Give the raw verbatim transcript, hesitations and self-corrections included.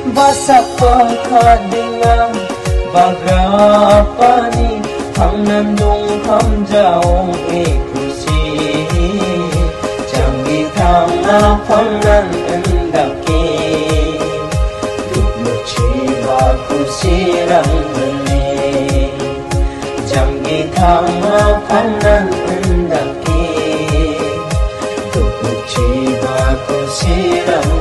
basa pagkadingang bagapani hang nandung hamjaong ikusi jangi thang phangnan endaki dukluchi bakusi ranggani jangi thang phangnan endaki dukluchi bakusi ranggani